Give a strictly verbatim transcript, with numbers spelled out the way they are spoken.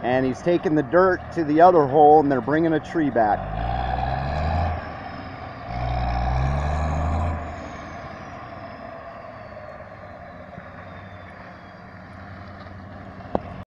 and he's taking the dirt to the other hole, and they're bringing a tree back.